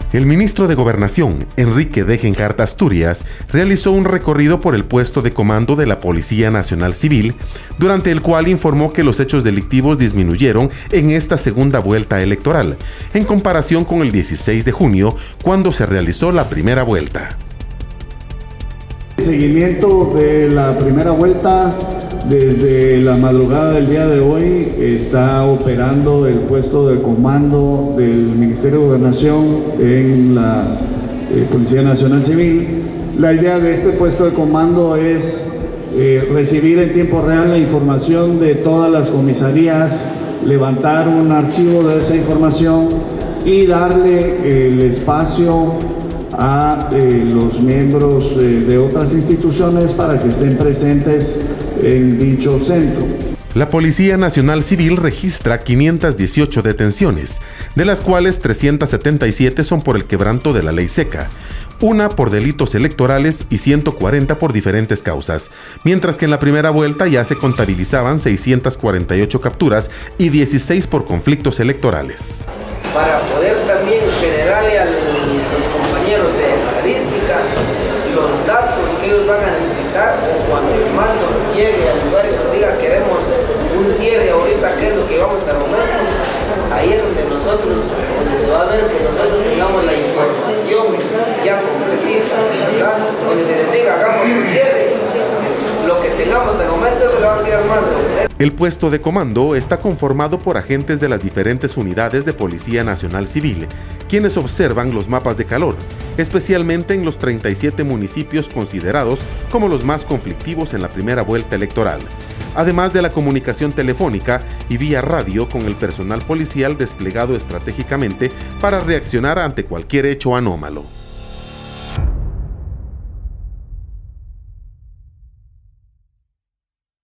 El ministro de Gobernación, Enrique Degenhardt Asturias, realizó un recorrido por el puesto de comando de la Policía Nacional Civil, durante el cual informó que los hechos delictivos disminuyeron en esta segunda vuelta electoral, en comparación con el 16 de junio, cuando se realizó la primera vuelta. En seguimiento de la primera vuelta, desde la madrugada del día de hoy está operando el puesto de comando del Ministerio de Gobernación en la Policía Nacional Civil. La idea de este puesto de comando es recibir en tiempo real la información de todas las comisarías, levantar un archivo de esa información y darle el espacio a los miembros de otras instituciones para que estén presentes en dicho centro. La Policía Nacional Civil registra 518 detenciones, de las cuales 377 son por el quebranto de la ley seca, una por delitos electorales y 140 por diferentes causas, mientras que en la primera vuelta ya se contabilizaban 648 capturas y 16 por conflictos electorales. Para poder también generarle a los compañeros de estadística los datos que ellos van a necesitar, o cuando el mando llegue al lugar y nos diga queremos un cierre ahorita, qué es lo que vamos hasta el momento, ahí es donde se va a ver que nosotros tengamos la información ya completita, ¿verdad? Donde se les diga hagamos un cierre, lo que tengamos hasta el momento eso le va a decir al mando. El puesto de comando está conformado por agentes de las diferentes unidades de Policía Nacional Civil, quienes observan los mapas de calor, especialmente en los 37 municipios considerados como los más conflictivos en la primera vuelta electoral, además de la comunicación telefónica y vía radio con el personal policial desplegado estratégicamente para reaccionar ante cualquier hecho anómalo.